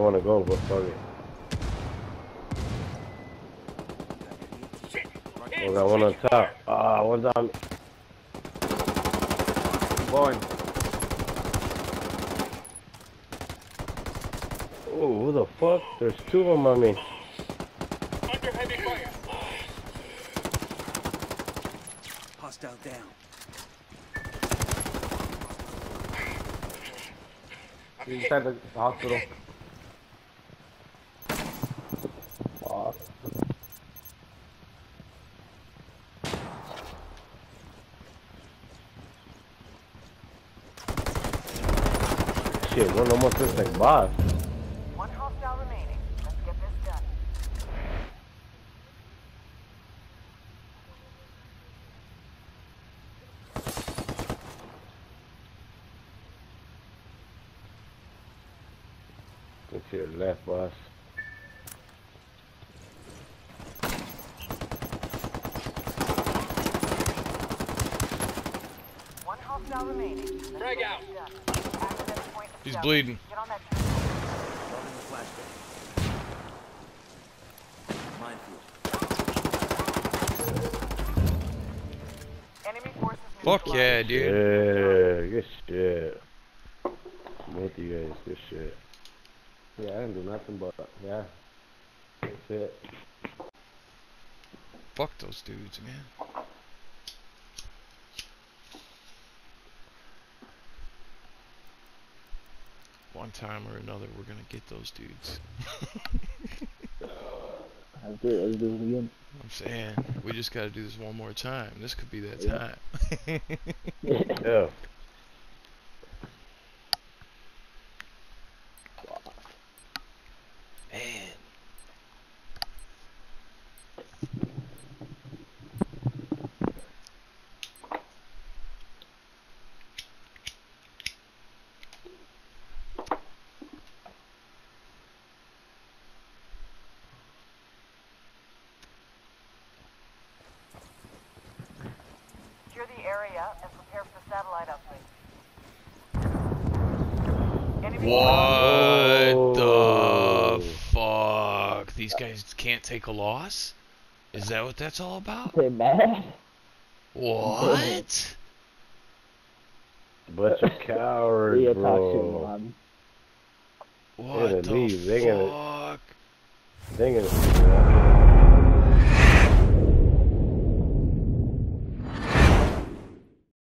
want to go, but fuck it. Oh, got one on top. Ah, one's on me. Going. Oh, who the fuck? There's two of them on me. Under heavy fire. Hostile down. He's inside the hospital. Fuck. Shit, one almost looks like boss. One hostile remaining. Let's get this done. Look to your left, boss. One hostile remaining. Let's Frag get out. this done. Access point He's established. bleeding. Get on that. Minefield. Enemy forces Fuck neutralized. yeah, dude. Yeah, good shit. Both of you guys, good shit. Yeah, I didn't do nothing but, yeah. That's it. Fuck those dudes, man. One time or another, we're gonna get those dudes. Let's do it again. I'm saying, we just gotta do this one more time. This could be that time. Yeah. Man. Secure the area and prepare for the satellite uplink. Enemy What Oh. the fuck? These guys can't take a loss? Is that what that's all about? They're mad. What? Bunch of cowards, They attack you, bro. man. What They're the gonna leave. fuck? They're gonna